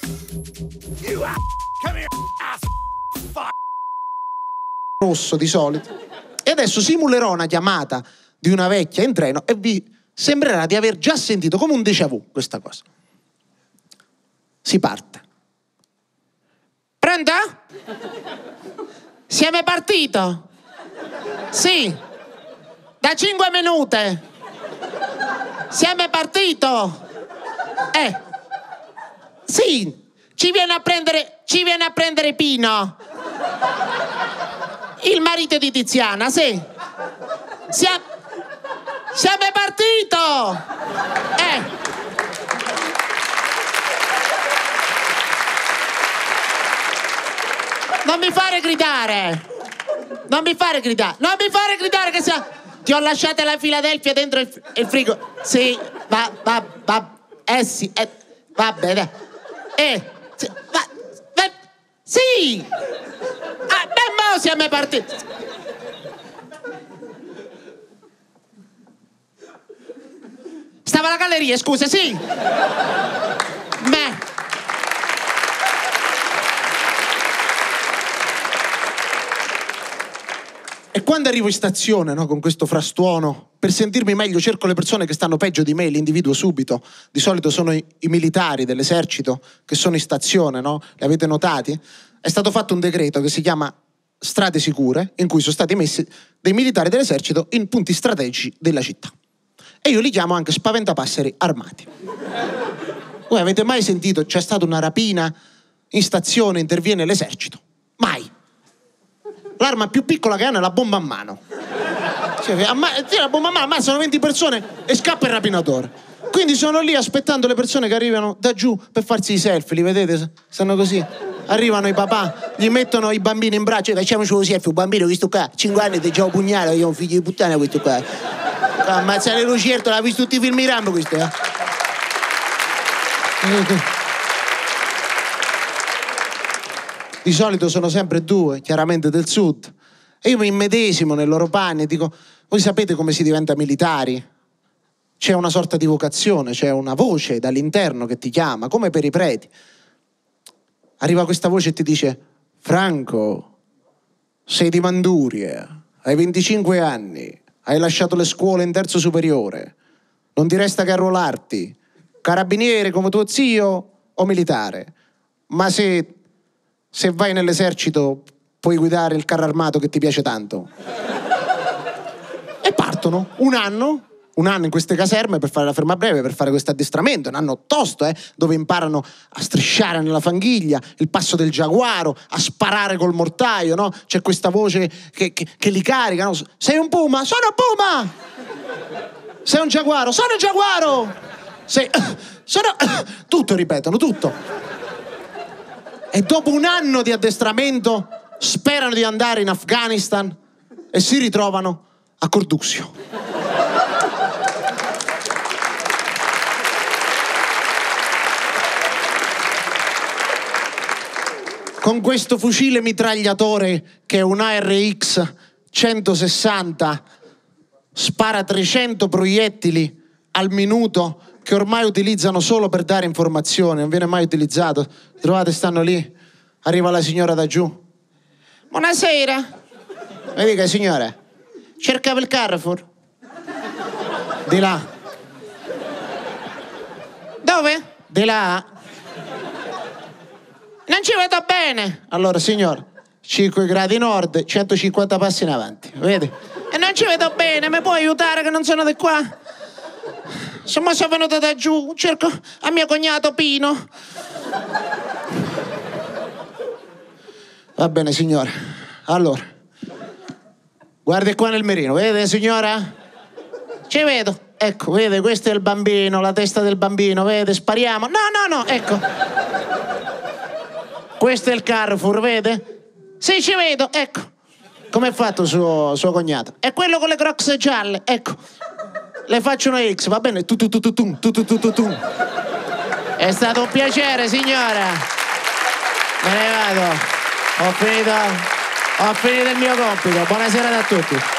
rosso di solito. E adesso simulerò una chiamata di una vecchia in treno e vi sembrerà di aver già sentito come un déjà vu questa cosa. Si parte. Pronto? Siamo partito? Sì. Da 5 minuti. Siamo partito? Sì. Ci viene a prendere Pino. Il marito di Tiziana, sì. Siamo partito! Non mi fare gridare! Non mi fare gridare che ti ho lasciato la Philadelphia dentro il frigo. Sì, sì, va bene. Sì! Mo siamo partiti! Stava alla galleria, scusa, sì! E quando arrivo in stazione, no, con questo frastuono, per sentirmi meglio cerco le persone che stanno peggio di me, li individuo subito. Di solito sono i militari dell'esercito che sono in stazione, no? Li avete notati? È stato fatto un decreto che si chiama Strade Sicure, in cui sono stati messi dei militari dell'esercito in punti strategici della città. E io li chiamo anche spaventapasseri armati. Voi avete mai sentito c'è stata una rapina in stazione, interviene l'esercito? Mai. L'arma più piccola che hanno è la bomba a mano. Tira la bomba a mano, ammazzano 20 persone e scappa il rapinatore. Quindi sono lì aspettando le persone che arrivano da giù per farsi i selfie, li vedete? Stanno così. Arrivano i papà, gli mettono i bambini in braccio, facciamoci un selfie, un bambino questo qua, 5 anni ti già un pugnale, io ho un figlio di puttana questo qua. Ammazzare Lucerto, l'ha visto tutti i film di Rambo questo, Di solito sono sempre 2, chiaramente del sud. E io mi immedesimo nei loro panni e dico, voi sapete come si diventa militari? C'è una sorta di vocazione, c'è una voce dall'interno che ti chiama, come per i preti. Arriva questa voce e ti dice, Franco, sei di Manduria, hai 25 anni, hai lasciato le scuole in terzo superiore, non ti resta che arruolarti, carabiniere come tuo zio o militare, ma se vai nell'esercito puoi guidare il carro armato che ti piace tanto. E partono un anno in queste caserme per fare la ferma breve, per fare questo addestramento, un anno tosto, dove imparano a strisciare nella fanghiglia, il passo del giaguaro, a sparare col mortaio, no? C'è questa voce che li carica, no? Sei un puma? Sono puma! Sei un giaguaro? Sono giaguaro! Tutto ripetono, tutto. E dopo un anno di addestramento sperano di andare in Afghanistan e si ritrovano a Corduxio. Con questo fucile mitragliatore che è un ARX 160 spara 300 proiettili al minuto che ormai utilizzano solo per dare informazioni, non viene mai utilizzato. Trovate, stanno lì, arriva la signora da giù. Buonasera. Mi dica, signora, cercava il Carrefour? Di là. Dove? Di là. Non ci vedo bene. Allora, signor, 5 gradi nord, 150 passi in avanti, vedi? E non ci vedo bene, mi puoi aiutare che non sono di qua? Sono venuta da giù, cerco a mio cognato Pino. Va bene, signora. Allora, guardi qua nel mirino, vede, signora? Ci vedo. Ecco, vede, questo è il bambino, la testa del bambino, vede, spariamo. No, ecco. Questo è il Carrefour, vede? Sì, ci vedo, ecco. Come è fatto suo cognato? È quello con le Crocs gialle, ecco. Le faccio una X, va bene? È stato un piacere, signora. Me ne vado. Ho finito il mio compito. Buonasera a tutti.